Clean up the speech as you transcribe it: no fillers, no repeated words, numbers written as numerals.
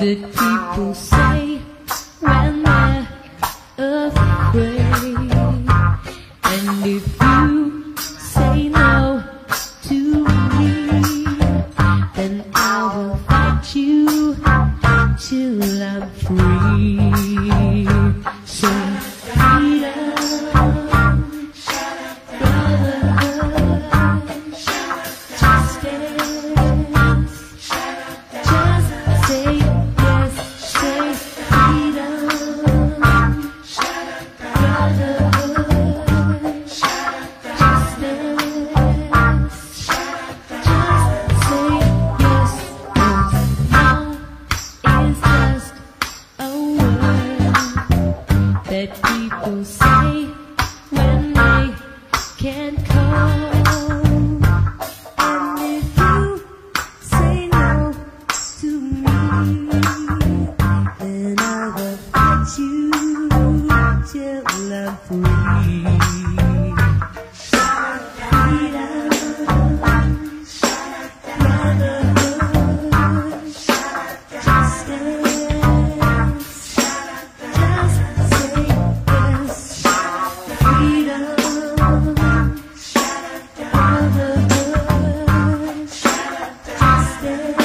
did people say when they're afraid? And if you say no to me, then I will fight you till I'm free. So freedom, brotherhood, justice. Just say yes, say freedom, brotherhood, justice. Just say yes, 'cause no is just a word that people say when they can't call. And if you say no to me, then I will fight you till I'm free. Freedom, brotherhood, justice. Just say yes. Freedom, brotherhood, justice.